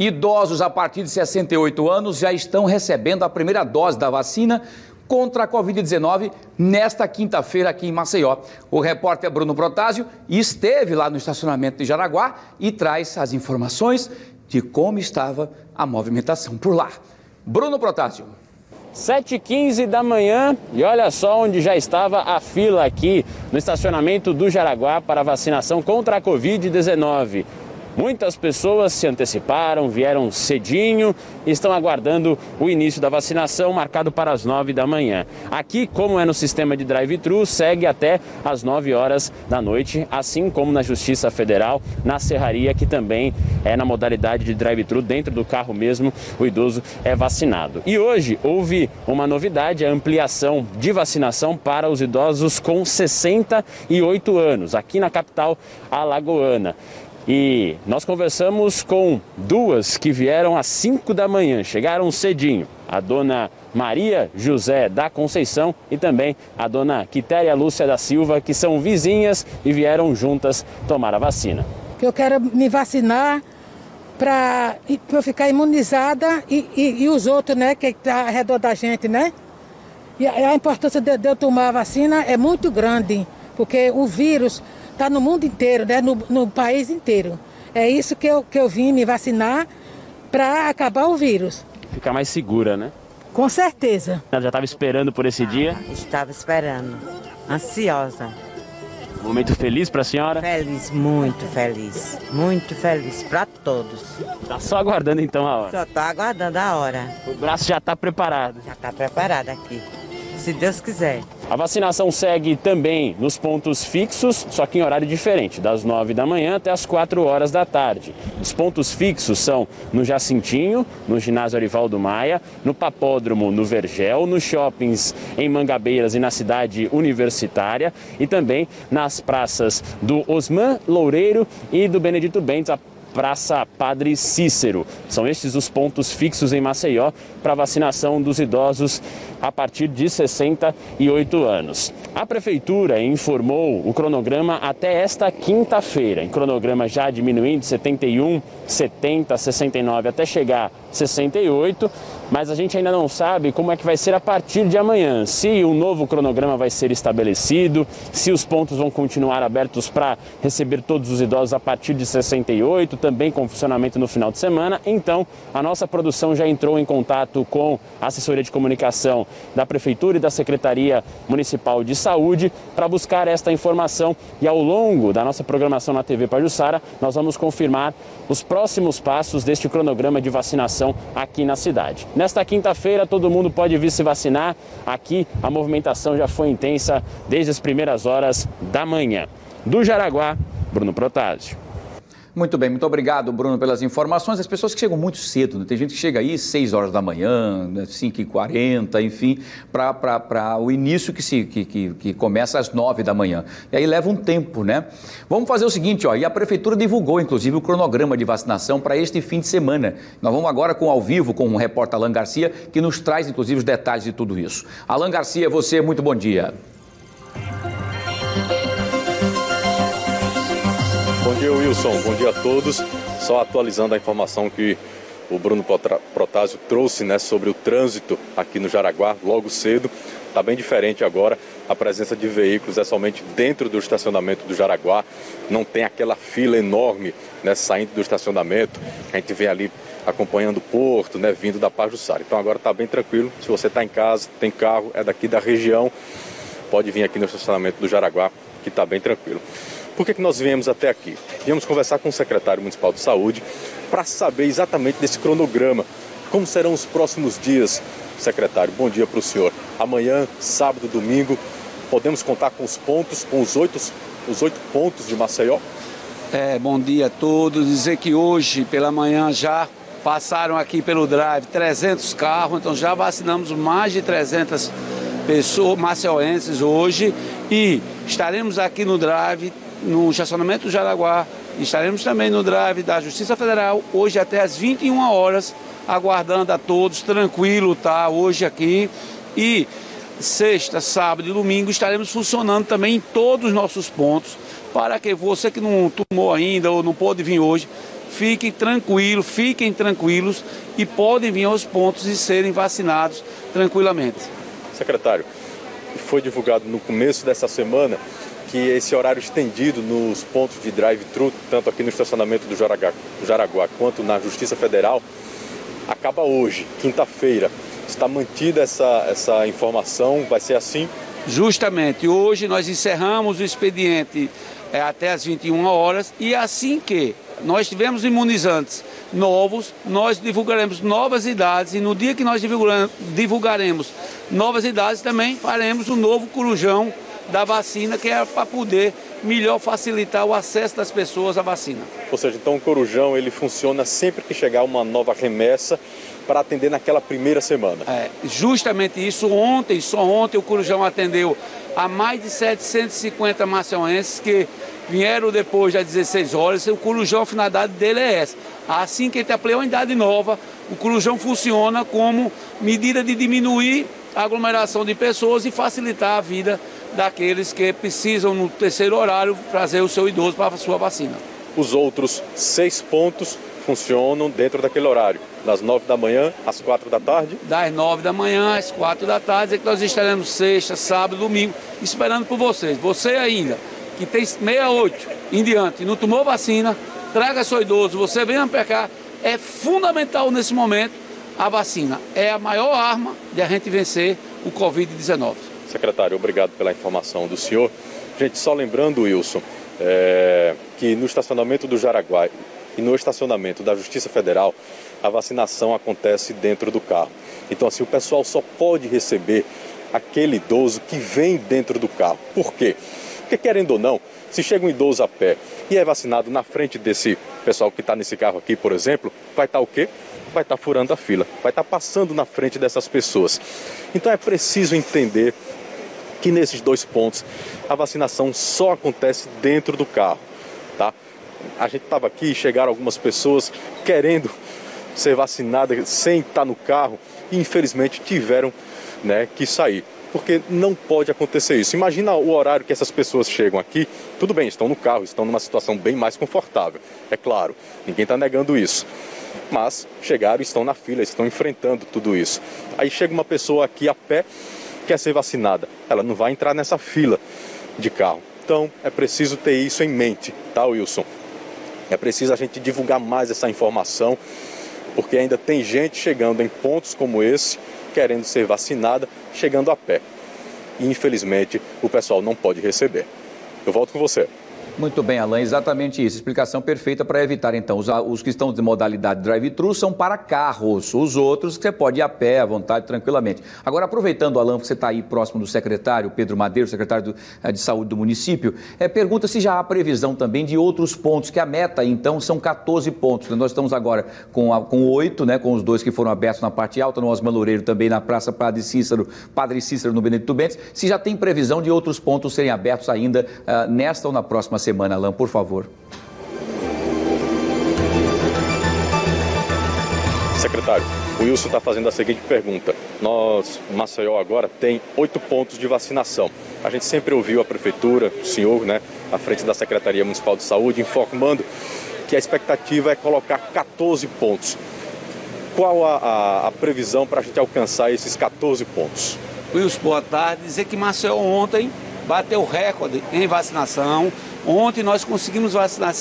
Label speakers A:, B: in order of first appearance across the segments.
A: Idosos a partir de 68 anos já estão recebendo a primeira dose da vacina contra a Covid-19 nesta quinta-feira aqui em Maceió. O repórter Bruno Protásio esteve lá no estacionamento de Jaraguá e traz as informações de como estava a movimentação por lá. Bruno Protásio.
B: 7h15 da manhã e olha só onde já estava a fila aqui no estacionamento do Jaraguá para a vacinação contra a Covid-19. Muitas pessoas se anteciparam, vieram cedinho e estão aguardando o início da vacinação marcado para as 9 da manhã. Aqui, como é no sistema de drive-thru, segue até as 9 horas da noite, assim como na Justiça Federal, na Serraria, que também é na modalidade de drive-thru, dentro do carro mesmo, o idoso é vacinado. E hoje houve uma novidade, a ampliação de vacinação para os idosos com 68 anos, aqui na capital alagoana. E nós conversamos com duas que vieram às 5 da manhã, chegaram cedinho. A dona Maria José da Conceição e também a dona Quitéria Lúcia da Silva, que são vizinhas e vieram juntas tomar a vacina.
C: Eu quero me vacinar para eu ficar imunizada e os outros, né, que estão ao redor da gente, né? E a importância de eu tomar a vacina é muito grande, porque o vírus está no mundo inteiro, né? No país inteiro. É isso que eu vim me vacinar para acabar o vírus.
B: Ficar mais segura, né?
C: Com certeza.
B: Ela já estava esperando por esse dia?
D: Estava esperando, ansiosa.
B: Momento feliz para a senhora?
D: Feliz, muito feliz para todos.
B: Está só aguardando então a hora?
D: Só estou aguardando a hora.
B: O braço já está preparado?
D: Já está preparado aqui, se Deus quiser.
B: A vacinação segue também nos pontos fixos, só que em horário diferente, das 9 da manhã até as 4 horas da tarde. Os pontos fixos são no Jacintinho, no ginásio Arivaldo Maia, no Papódromo, no Vergel, nos shoppings em Mangabeiras e na cidade universitária e também nas praças do Osman Loureiro e do Benedito Bentes, a Praça Padre Cícero. São estes os pontos fixos em Maceió para vacinação dos idosos a partir de 68 anos. A Prefeitura informou o cronograma até esta quinta-feira, em cronograma já diminuindo de 71, 70, 69 até chegar 68, mas a gente ainda não sabe como é que vai ser a partir de amanhã, se o novo cronograma vai ser estabelecido, se os pontos vão continuar abertos para receber todos os idosos a partir de 68, também com funcionamento no final de semana. Então, a nossa produção já entrou em contato com a assessoria de comunicação da Prefeitura e da Secretaria Municipal de Saúde para buscar esta informação e ao longo da nossa programação na TV Pajuçara, nós vamos confirmar os próximos passos deste cronograma de vacinação aqui na cidade. Nesta quinta-feira, todo mundo pode vir se vacinar. Aqui, a movimentação já foi intensa desde as primeiras horas da manhã. Do Jaraguá, Bruno Protásio.
A: Muito bem, muito obrigado, Bruno, pelas informações. As pessoas que chegam muito cedo, né? Tem gente que chega aí 6 horas da manhã, 5h40, enfim, para o início que começa às 9 da manhã. E aí leva um tempo, né? Vamos fazer o seguinte, ó, e a Prefeitura divulgou, inclusive, o cronograma de vacinação para este fim de semana. Nós vamos agora ao vivo com o repórter Alan Garcia, que nos traz, inclusive, os detalhes de tudo isso. Alan Garcia, você, muito bom dia.
E: Bom dia, Wilson. Bom dia a todos. Só atualizando a informação que o Bruno Protásio trouxe, né, sobre o trânsito aqui no Jaraguá, logo cedo. Está bem diferente agora. A presença de veículos é somente dentro do estacionamento do Jaraguá. Não tem aquela fila enorme, né, saindo do estacionamento. A gente vê ali acompanhando o porto, né, vindo da Pajuçara. Então agora está bem tranquilo. Se você está em casa, tem carro, é daqui da região, pode vir aqui no estacionamento do Jaraguá, que está bem tranquilo. Por que nós viemos até aqui? Viemos conversar com o secretário municipal de saúde para saber exatamente desse cronograma. Como serão os próximos dias, secretário? Bom dia para o senhor. Amanhã, sábado, domingo, podemos contar com os pontos, com os oito pontos de Maceió?
F: Bom dia a todos. Dizer que hoje, pela manhã, já passaram aqui pelo drive 300 carros, então já vacinamos mais de 300 pessoas maceioenses hoje e estaremos aqui no drive, no estacionamento do Jaraguá, estaremos também no drive da Justiça Federal, hoje até às 21 horas, aguardando a todos, tranquilo, tá? Hoje aqui e sexta, sábado e domingo estaremos funcionando também em todos os nossos pontos, para que você que não tomou ainda ou não pôde vir hoje, fiquem tranquilos e podem vir aos pontos e serem vacinados tranquilamente.
E: Secretário, foi divulgado no começo dessa semana que esse horário estendido nos pontos de drive-thru, tanto aqui no estacionamento do Jaraguá quanto na Justiça Federal, acaba hoje, quinta-feira. Está mantida essa informação? Vai ser assim?
F: Justamente, hoje nós encerramos o expediente até às 21 horas e assim que nós tivermos imunizantes novos, nós divulgaremos novas idades e no dia que nós divulgaremos novas idades também faremos um novo corujão da vacina, que é para poder melhor facilitar o acesso das pessoas à vacina.
E: Ou seja, então o corujão ele funciona sempre que chegar uma nova remessa para atender naquela primeira semana.
F: Justamente isso. Só ontem o corujão atendeu a mais de 750 maceuenses que vieram depois das 16 horas. O corujão, a finalidade dele é essa. Assim que ele ampliou a unidade nova, o corujão funciona como medida de diminuir a aglomeração de pessoas e facilitar a vida daqueles que precisam, no terceiro horário, trazer o seu idoso para a sua vacina.
E: Os outros 6 pontos funcionam dentro daquele horário, das 9 da manhã às 4 da tarde?
F: Das 9 da manhã às 4 da tarde, é que nós estaremos sexta, sábado, domingo, esperando por vocês. Você ainda, que tem 68 em diante, não tomou vacina, traga seu idoso, você venha para cá. É fundamental nesse momento a vacina. É a maior arma de a gente vencer o Covid-19.
E: Secretário, obrigado pela informação do senhor. Gente, só lembrando, Wilson, que no estacionamento do Jaraguá e no estacionamento da Justiça Federal, a vacinação acontece dentro do carro. Então, assim, o pessoal só pode receber aquele idoso que vem dentro do carro. Por quê? Porque, querendo ou não, se chega um idoso a pé e é vacinado na frente desse pessoal que está nesse carro aqui, por exemplo, vai estar o quê? Vai estar furando a fila, vai estar passando na frente dessas pessoas. Então é preciso entender que nesses 2 pontos a vacinação só acontece dentro do carro, tá? A gente estava aqui e chegaram algumas pessoas querendo ser vacinadas sem estar no carro e infelizmente tiveram, que sair. Porque não pode acontecer isso. Imagina o horário que essas pessoas chegam aqui, tudo bem, estão no carro, estão numa situação bem mais confortável, é claro, ninguém está negando isso. Mas chegaram e estão na fila, estão enfrentando tudo isso. Aí chega uma pessoa aqui a pé, quer ser vacinada, ela não vai entrar nessa fila de carro. Então é preciso ter isso em mente, tá, Wilson? É preciso a gente divulgar mais essa informação, porque ainda tem gente chegando em pontos como esse, querendo ser vacinada, chegando a pé. E infelizmente o pessoal não pode receber. Eu volto com você.
A: Muito bem, Alain, exatamente isso. Explicação perfeita para evitar, então. Os que estão de modalidade drive-thru são para carros. Os outros você pode ir a pé, à vontade, tranquilamente. Agora, aproveitando, Alain, que você está aí próximo do secretário, Pedro Madeiro, secretário de Saúde do município, pergunta se já há previsão também de outros pontos, que a meta, então, são 14 pontos. Nós estamos agora com 8, com os 2 que foram abertos na parte alta, no Osmar Loureiro, também na Praça Padre Cícero, no Benedito Bentes. Se já tem previsão de outros pontos serem abertos ainda nesta ou na próxima semana, Alain, por favor.
E: Secretário, o Wilson está fazendo a seguinte pergunta. Maceió agora tem 8 pontos de vacinação. A gente sempre ouviu a prefeitura, o senhor, à frente da Secretaria Municipal de Saúde, informando que a expectativa é colocar 14 pontos. Qual a previsão para a gente alcançar esses 14 pontos?
F: Wilson, boa tarde. Dizer que Maceió ontem bateu recorde em vacinação. Ontem nós conseguimos vacinar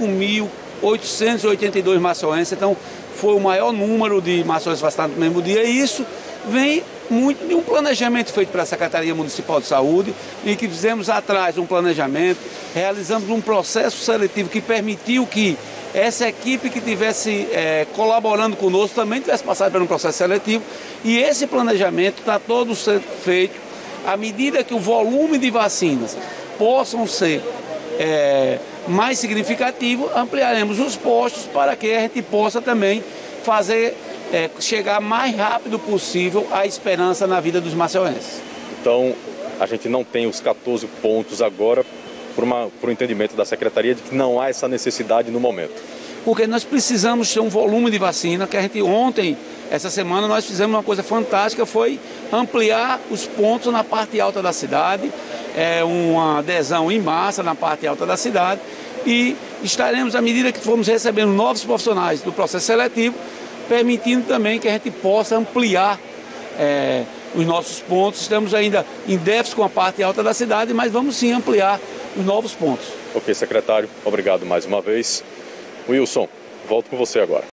F: 5.882 maceuenses, então foi o maior número de maceuenses vacinados no mesmo dia. E isso vem muito de um planejamento feito pela Secretaria Municipal de Saúde, em que fizemos atrás um planejamento, realizamos um processo seletivo que permitiu que essa equipe que estivesse colaborando conosco também tivesse passado por um processo seletivo. E esse planejamento está todo sendo feito à medida que o volume de vacinas possam ser mais significativo, ampliaremos os postos para que a gente possa também fazer chegar mais rápido possível a esperança na vida dos maceuenses.
E: Então, a gente não tem os 14 pontos agora por um entendimento da Secretaria de que não há essa necessidade no momento.
F: Porque nós precisamos ter um volume de vacina, que a gente ontem, essa semana, nós fizemos uma coisa fantástica, foi ampliar os pontos na parte alta da cidade, uma adesão em massa na parte alta da cidade, e estaremos, à medida que formos recebendo novos profissionais do processo seletivo, permitindo também que a gente possa ampliar os nossos pontos. Estamos ainda em déficit com a parte alta da cidade, mas vamos sim ampliar os novos pontos.
E: Ok, secretário, obrigado mais uma vez. Wilson, volto com você agora.